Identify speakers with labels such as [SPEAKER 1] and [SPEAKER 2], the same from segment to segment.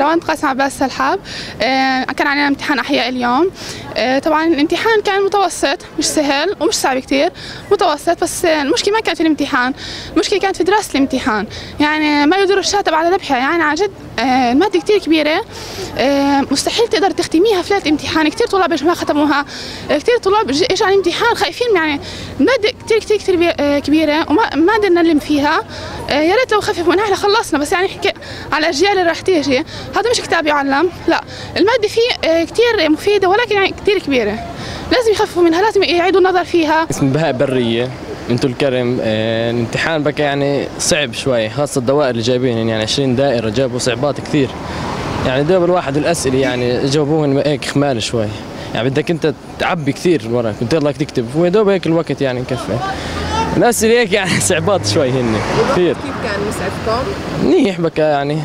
[SPEAKER 1] توانت قاسم عباس سلحاب. كان علينا امتحان أحياء اليوم. طبعا الامتحان كان متوسط، مش سهل ومش صعب كتير، متوسط. بس المشكلة ما كانت في الامتحان، المشكلة كانت في دراسة الامتحان. يعني ما يدور الشاتب على ذبحها، يعني عن جد المادة كتير كبيرة، مستحيل تقدر تختميها في ليلة امتحان. كتير طلاب ما ختموها، كتير طلاب اجوا على الامتحان خايفين. يعني المادة كتير كتير كتير كبيرة وما قدرنا نلم فيها. يا ريت لو خففوا منها احنا خلصنا، بس يعني حكي على الأجيال اللي راح تيجي. هذا مش كتاب يعلم، لا، المادة فيه كتير مفيدة ولكن يعني كتير كبيرة، لازم يخففوا منها، لازم يعيدوا النظر فيها.
[SPEAKER 2] اسمي بهاء برية من طول كرم. الامتحان بقى يعني صعب شوي، خاصة الدوائر اللي جايبين يعني 20 دائرة، جابوا صعوبات كثير. يعني دوب الواحد الأسئلة يعني جاوبوهن هيك خمال شوي، يعني بدك أنت تعبي كثير وراك، كنت يلا تكتب، ويدوب هيك الوقت يعني مكفي. الأسئلة هيك يعني صعبات شوي هن كثير.
[SPEAKER 3] كيف كان يسعدكم؟
[SPEAKER 2] منيح بقى يعني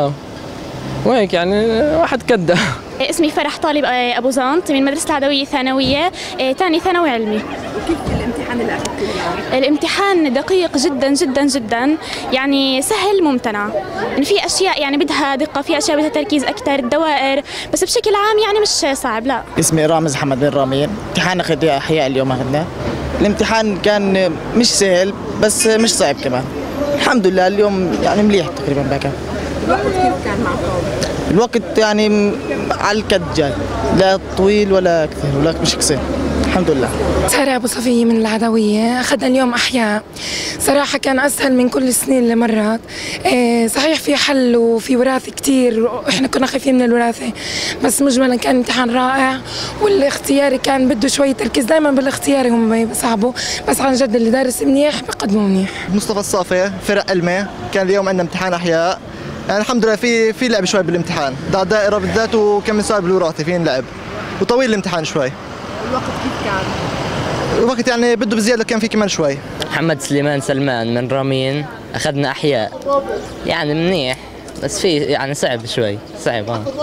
[SPEAKER 2] وهيك يعني واحد كدة.
[SPEAKER 4] اسمي فرح طالب أبو زانت من مدرسة العدوية الثانوية، ثاني ثانوي علمي.
[SPEAKER 3] وكيف الامتحان اللي أخذته اليوم؟
[SPEAKER 4] الامتحان دقيق جدا جدا جدا، يعني سهل ممتنع. يعني في أشياء يعني بدها دقة، في أشياء بدها تركيز أكثر، الدوائر، بس بشكل عام يعني مش صعب، لا.
[SPEAKER 5] اسمي رامز حمد بن رامين. امتحان أحياء اليوم أخذنا. الامتحان كان مش سهل بس مش صعب كمان. الحمد لله اليوم يعني مليح تقريبا بقى.
[SPEAKER 3] الوقت كيف كان معكم؟
[SPEAKER 5] الوقت يعني على الكد جاي، لا طويل ولا كثير ولا مش قصير، الحمد لله.
[SPEAKER 6] سارة أبو صفية من العدوية. أخذنا اليوم أحياء، صراحة كان أسهل من كل السنين اللي مرت. صحيح في حل وفي وراثة كتير وإحنا كنا خايفين من الوراثة، بس مجملا كان امتحان رائع. والاختياري كان بده شوية تركيز، دائما بالاختياري هم بيصعبوا، بس عن جد اللي دارس منيح بقدموا منيح.
[SPEAKER 7] مصطفى الصافي فرق علمي. كان اليوم عندنا امتحان أحياء، يعني الحمد لله في لعب شوي بالامتحان، دائرة بالذات وكم من سؤال بالوراثة فين لعب، وطويل الامتحان شوي.
[SPEAKER 3] الوقت كيف كان؟
[SPEAKER 7] الوقت يعني بده بزيادة، كان في كمان شوي.
[SPEAKER 8] محمد سليمان سلمان من رامين. أخذنا أحياء، يعني منيح بس في يعني صعب شوي، صعب.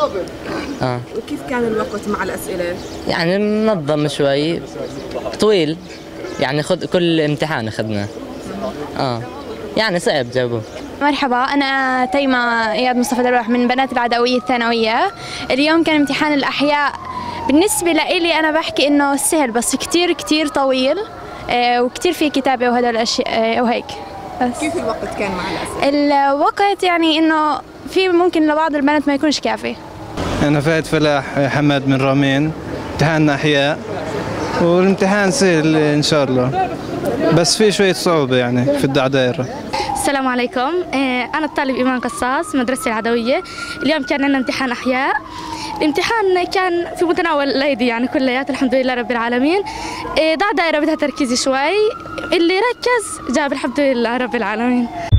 [SPEAKER 3] وكيف كان الوقت مع الأسئلة؟
[SPEAKER 8] يعني منظم شوي، طويل، يعني كل امتحان أخذناه. يعني صعب جابوه.
[SPEAKER 4] مرحبا، أنا تيمة إياد مصطفى دروح من بنات العدوية الثانوية. اليوم كان امتحان الأحياء، بالنسبة لإلي أنا بحكي إنه سهل بس كتير كتير طويل، وكتير في كتابة وهذول الأشياء وهيك. بس
[SPEAKER 3] كيف الوقت كان مع الأسئلة؟
[SPEAKER 4] الوقت يعني إنه في ممكن لبعض البنات ما يكونش كافي.
[SPEAKER 9] أنا فهد فلاح حماد من رامين. امتحاننا أحياء والامتحان سهل إن شاء الله، بس في شوية صعوبة يعني في الدائرة.
[SPEAKER 4] السلام عليكم، أنا الطالب إيمان قصاص مدرسة العدوية. اليوم كان لنا امتحان أحياء. الامتحان كان في متناول الأيدي يعني كليات، الحمد لله رب العالمين. ضع دائرة بدها تركيز شوي، اللي ركز جاب الحمد لله رب العالمين.